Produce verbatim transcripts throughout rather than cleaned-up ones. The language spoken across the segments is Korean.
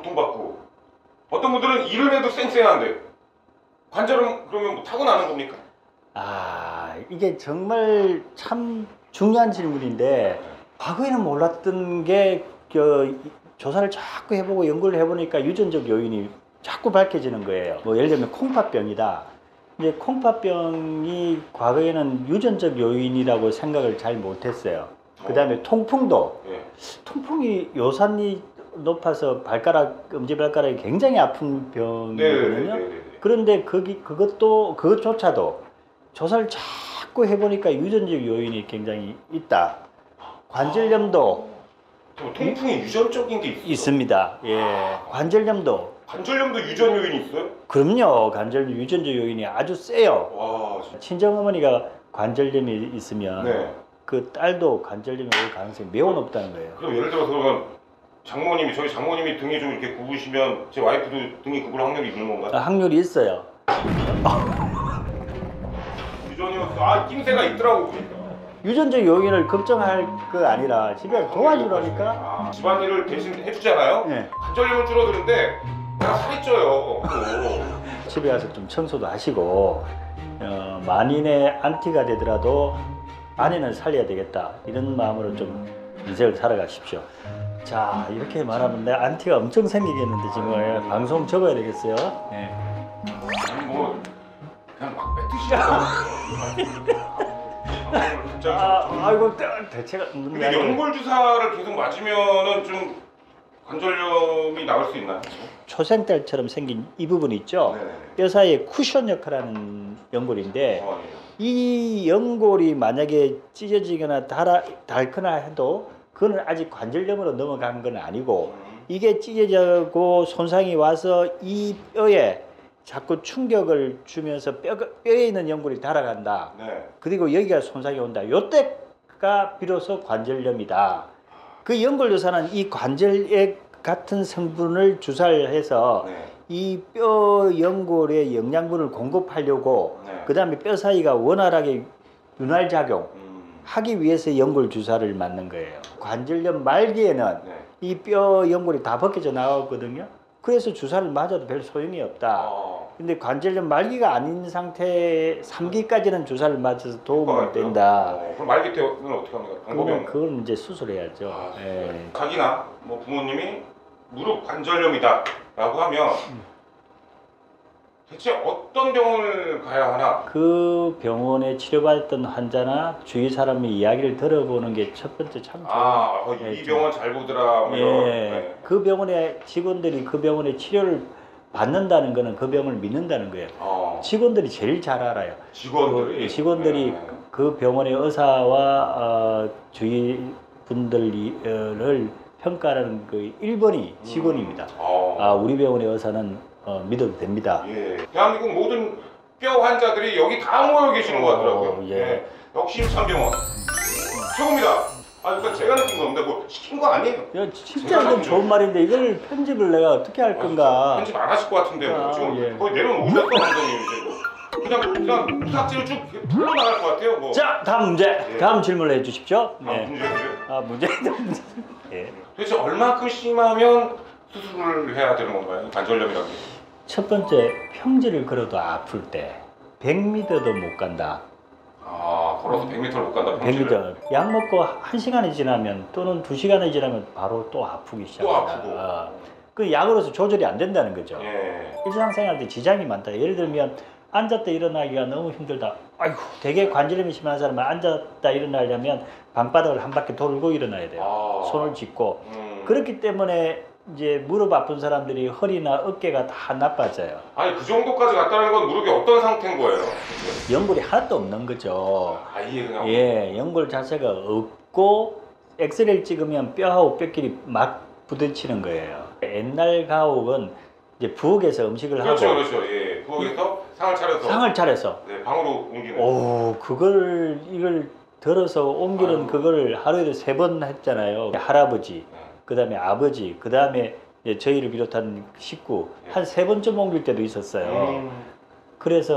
고통받고 어떤 분들은 일을 해도 쌩쌩한데 관절은 그러면 뭐 타고나는 겁니까? 아, 이게 정말 참 중요한 질문인데 과거에는 몰랐던 게 그 조사를 자꾸 해보고 연구를 해보니까 유전적 요인이 자꾸 밝혀지는 거예요. 뭐 예를 들면 콩팥병이다. 이제 콩팥병이 과거에는 유전적 요인이라고 생각을 잘 못했어요. 그 다음에 통풍도 예. 통풍이 요산이 높아서 발가락, 엄지발가락이 굉장히 아픈 병이거든요. 네네네네. 그런데 거기 그것도 그것조차도 조사를 자꾸 해보니까 유전적 요인이 굉장히 있다. 관절염도 또 통풍이 유전적인 게 있어요? 있습니다. 예, 관절염도. 관절염도 유전 요인이 있어요? 그럼요. 관절염 유전적 요인이 아주 세요. 와, 진짜. 친정어머니가 관절염이 있으면 네. 그 딸도 관절염이 올 가능성이 매우 높다는 거예요. 그럼 예를 들어서 그러면 장모님이 저희 장모님이 등이 좀 이렇게 굽으시면 제 와이프도 등이 굽을 확률이 있는 건가요? 아, 확률이 있어요. 유전이었어. 아, 낌새가 있더라고 보니까. 유전적 요인을 걱정할 거 아니라 집에 도와주라니까. 아, 집안일을 대신 해주잖아요. 네. 관절염은 줄어드는데 내가 살이 쪄요. 집에 가서 좀 청소도 하시고 어, 만인의 안티가 되더라도 아내는 살려야 되겠다 이런 마음으로 좀 인생을 살아가십시오. 자, 이렇게 말하면 내 안티가 엄청 생기겠는데 지금 예, 방송 접어야 되겠어요. 예. 아니 뭐 그냥 막 뱉으시잖아. 아, 아이고 대체가 없는데. 근데 연골 주사를 계속 맞으면은 좀 관절염이 나올 수 있나요? 초생딸처럼 생긴 이 부분 있죠. 네네. 뼈 사이에 쿠션 역할하는 연골인데 어, 예. 이 연골이 만약에 찢어지거나 닳아, 닳거나 해도 그건 아직 관절염으로 넘어간 건 아니고 이게 찢어지고 손상이 와서 이 뼈에 자꾸 충격을 주면서 뼈, 뼈에 있는 연골이 닳아간다. 네. 그리고 여기가 손상이 온다. 요때가 비로소 관절염이다. 그 연골 주사는 이 관절액 같은 성분을 주사를 해서 네. 이 뼈 연골에 영양분을 공급하려고 네. 그 다음에 뼈 사이가 원활하게 윤활 작용 음. 하기 위해서 연골 주사를 맞는 거예요. 관절염 말기에는 네. 이 뼈 연골이 다 벗겨져 나오거든요. 그래서 주사를 맞아도 별 소용이 없다. 어. 근데 관절염 말기가 아닌 상태 삼 기까지는 주사를 맞아서 도움을 효과가 있고요? 된다. 어, 그럼 말기 때는 어떻게 합니까? 방법이 그건, 없나요? 그건 이제 수술해야죠. 아, 예. 자기나 뭐 부모님이 무릎 관절염이다 라고 하면 대체 어떤 병원을 가야 하나? 그 병원에 치료받았던 환자나 주위 사람의 이야기를 들어보는 게 첫 번째 참 좋은. 아, 어, 예, 이 병원 잘 보더라. 뭐 예, 이런. 네. 그 병원의 직원들이 그 병원의 치료를 받는다는 거는 그 병원을 믿는다는 거예요. 어, 직원들이 제일 잘 알아요. 직원들이. 그 직원들이 네. 그 병원의 의사와 어, 주위 분들을 평가하는 그 일 번이 직원입니다. 어. 아, 우리 병원의 의사는 어, 믿어도 됩니다. 예. 대한민국 모든 뼈 환자들이 여기 다 모여 계시는 것 같더라고요. 어, 예. 예. 역시 일산병원 최고입니다. 아, 그러니까 제가 느낀 건데 뭐 시킨 거 아니에요? 야, 진짜 이건 좋은 말인데 이걸 편집을 내가 어떻게 할 건가? 아, 편집 안 하실 것 같은데 뭐 아, 지금 예. 거의 내려놓으셨어 감독님 이제 뭐. 그냥 그냥 무삭제로 쭉 풀러 나갈 것 같아요. 뭐. 자, 다음 문제. 예. 다음 질문을 해주십시오. 아, 예. 문제예요? 아, 문제. 문제. 예. 도대체 얼마큼 심하면 수술을 해야 되는 건가요? 관절염이라는 게. 첫 번째, 평지를 걸어도 아플 때 백 미터도 못 간다. 아, 걸어서 백 미터를 못 간다. 백 미터. 약 먹고 한 시간이 지나면 또는 두 시간이 지나면 바로 또 아프기 시작한다. 아프고. 아, 그 약으로서 조절이 안 된다는 거죠. 예. 일상생활 때 지장이 많다. 예를 들면 앉았다 일어나기가 너무 힘들다. 아이고, 되게 관절염이 심한 사람은 앉았다 일어나려면 방바닥을 한 바퀴 돌고 일어나야 돼요. 아. 손을 짚고. 음. 그렇기 때문에 이제 무릎 아픈 사람들이 허리나 어깨가 다 나빠져요. 아니 그 정도까지 갔다는 건 무릎이 어떤 상태인 거예요? 연골이 하나도 없는 거죠. 아예 그냥. 예, 연골 자체가 없고 엑스레이를 찍으면 뼈하고 뼈끼리 막 부딪히는 거예요. 옛날 가옥은 이제 부엌에서 음식을 그렇죠, 하고 그렇죠. 예, 부엌에서 상을 차려서 상을 차려서 네, 방으로 옮기는. 오, 그걸 이걸 들어서 옮기는 아유. 그걸 하루에도 세 번 했잖아요. 할아버지, 네. 그 다음에 아버지, 그 다음에 저희를 비롯한 식구 네. 한 세 번쯤 옮길 때도 있었어요. 음. 그래서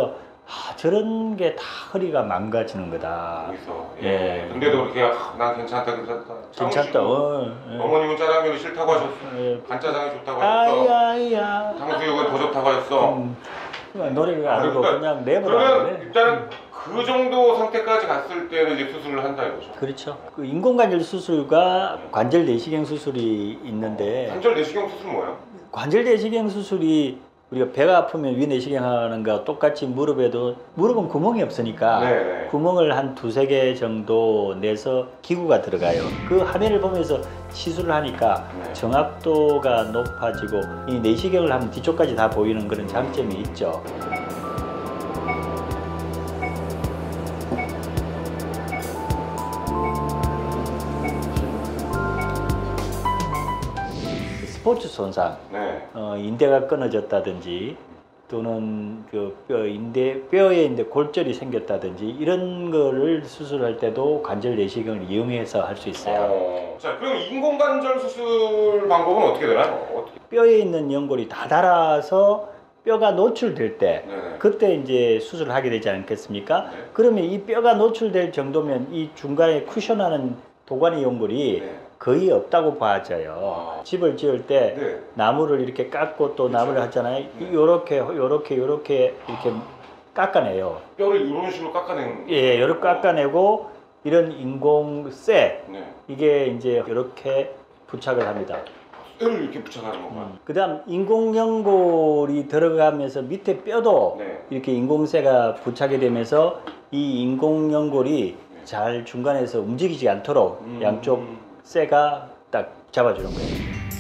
아, 저런 게 다 허리가 망가지는 거다. 있어. 예. 예. 근데도 그렇게 아, 난 괜찮다, 괜찮다. 괜찮다. 어, 예. 어머님은 짜장면이 싫다고 하셨어. 예. 간짜장이 좋다고 하셨어. 아야야. 탕수육은 더 좋다고 하셨어. 음, 노래를 안 하고 그러니까 그냥 랩을 그러면 하는데. 일단은 그 정도 상태까지 갔을 때는 이제 수술을 한다 이거죠. 그렇죠. 그 인공관절 수술과 관절 내시경 수술이 있는데 관절 내시경 수술 뭐예요? 관절 내시경 수술이 우리가 배가 아프면 위 내시경 하는 거 똑같이 무릎에도 무릎은 구멍이 없으니까 네. 구멍을 한 두세 개 정도 내서 기구가 들어가요. 그 화면을 보면서 시술을 하니까 네. 정확도가 높아지고 이 내시경을 하면 뒤쪽까지 다 보이는 그런 장점이 있죠. 스포츠 손상, 네. 어, 인대가 끊어졌다든지 또는 그 뼈, 인대, 뼈에 인대 골절이 생겼다든지 이런 거를 수술할 때도 관절 내시경을 이용해서 할 수 있어요. 어... 자, 그럼 인공관절 수술 방법은 어떻게 되나요? 어떻게? 뼈에 있는 연골이 다 닳아서 뼈가 노출될 때 네네. 그때 이제 수술을 하게 되지 않겠습니까? 네. 그러면 이 뼈가 노출될 정도면 이 중간에 쿠션하는 도가니 연골이 네. 거의 없다고 봐져요. 아. 집을 지을 때 네. 나무를 이렇게 깎고 또 그렇죠. 나무를 하잖아요. 네. 요렇게 요렇게 요렇게 이렇게 깎아내요. 뼈를 이런 식으로 깎아내는. 예, 요렇게 깎아내고 이런 인공쇠 네. 이게 이제 이렇게 부착을 합니다. 뼈를 이렇게 붙여가는 건가요? 음. 그다음 인공연골이 들어가면서 밑에 뼈도 네. 이렇게 인공쇠가 부착이 되면서 이 인공연골이 네. 잘 중간에서 움직이지 않도록 음. 양쪽 쇠가 딱 잡아주는 거예요.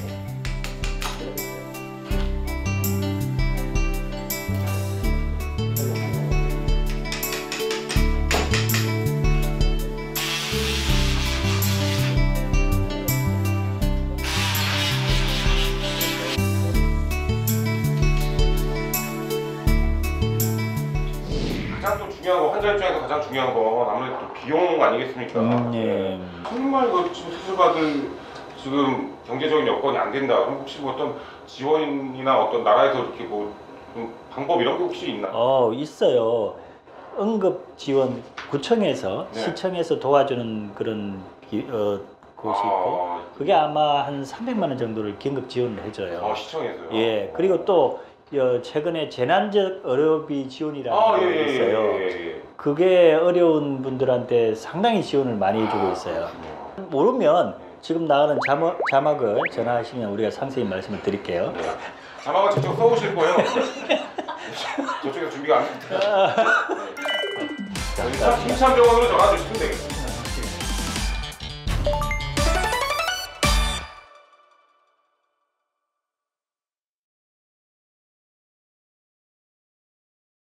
가장 또 중요한 거, 환자 입장에서 가장 중요한 건 아무래도 또 비용 아니겠습니까? 음, 예. 정말 그 지금 수술받을 지금 경제적인 여건이 안 된다. 그럼 혹시 뭐 어떤 지원이나 어떤 나라에서 이렇게 뭐 좀 방법 이런 게 혹시 있나? 어, 있어요. 응급 지원 구청에서 네. 시청에서 도와주는 그런 기, 어, 곳이 있고 아, 그게 아마 한 삼백만 원 정도를 긴급 지원을 해줘요. 어, 시청에서요. 예, 그리고 또 어, 최근에 재난적 의료비 지원이라는 아, 게 예, 예, 있어요. 예, 예, 예. 그게 어려운 분들한테 상당히 지원을 많이 해주고 있어요. 모르면 지금 나가는 자막, 자막을 전화하시면 우리가 상세히 말씀을 드릴게요. 네. 자막은 직접 써오실 거예요. 저쪽에서 준비가 안 됐다. 자, 힘찬 병원으로 전화 주시면 되겠습니다.